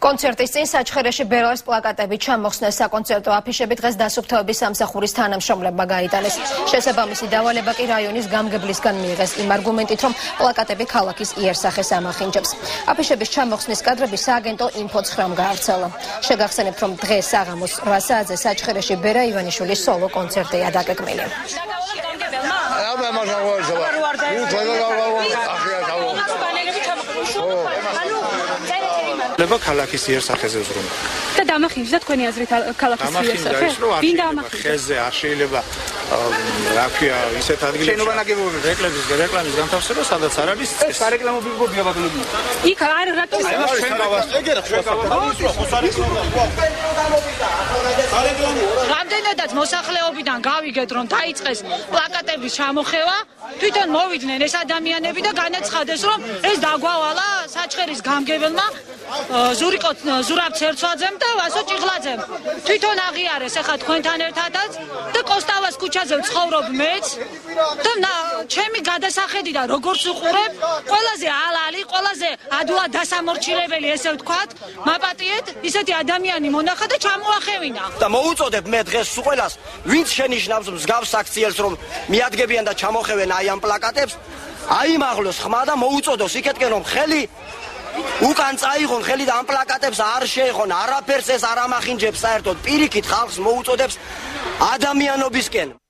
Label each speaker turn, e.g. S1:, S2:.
S1: კონცერტის წინ საჩხერეში ბერლას პლაკატები ჩამოხსნეს საკონცერტო აფიშები დღეს დასუფთავების სამსახურის თანამშრომლებმა გაიტანეს. შესაბამისი დავალება კი რაიონის გამგებლისგან მიიღეს იმ არგუმენტით, რომ პლაკატები ქალაქის იერსახეს ამახინჯებს. აფიშების ჩამოხსნის კადრები სააგენტო ინფო9-მ გაავრცელა. შეგახსენებთ, რომ დღეს საღამოს 8 საათზე საჩხერეში ბერა ივანიშვილის სოლო კონცერტია დაგეგმილი.
S2: ნება ქალაქის იერსახეზე ზრუნვა.
S3: და დამახინჯდა თქვენი აზრით ქალაქის იერსახე? ვინ დამახინჯდა? ხეზე
S2: არ შეიძლება რა ქვია ისეთ ადგილებში. შენობა ნაგებობები რეკლამის განთავსება, სადაც არ არის ეს სარეკლამო ბილბორდია ბატონო.
S3: იქ არ რატომ რამდენადაც მოსახლეობიდან გავიგეთ, რომ დაიწყეს პლაკატების ჩამოხევა, თვითონ მოვიდნენ ეს ადამიანები და განაცხადეს, რომ ეს დაგვავალა საჩხერის გამგებელმა ზურაბ ცერცვაძემ და ვასო ჭიღლაძემ. თვითონ აღიარეს ახლა თქვენთან ერთადაც და კოსტავას ქუჩაზე ვცხოვრობ მეც და ჩემი გადასახედიდან როგორც უყურებ, ყველაზე ალალი, ყველაზე ადვილად დასამორჩილებელი ესე ვთქვათ, მაპატიეთ ისეთი ადამიანი მონახა და ჩამოახევინა.
S4: და მოუწოდებ მე დღეს ყველას, ვინც შენიშნავს მსგავს აქციელს, რომ მიადგებიან და ჩამოხევენ აი ამ პლაკატებს, აიმაღლოს ხმა და მოუწოდოს იქეთკენ, რომ ხელი უკან წაიღონ ხელი და ამ პლაკატებს არ შეეხონ, არაფერს ეს არ ამახინჯებს საერთოდ, პირიქით ხალხს მოუწოდებს ადამიანობისკენ.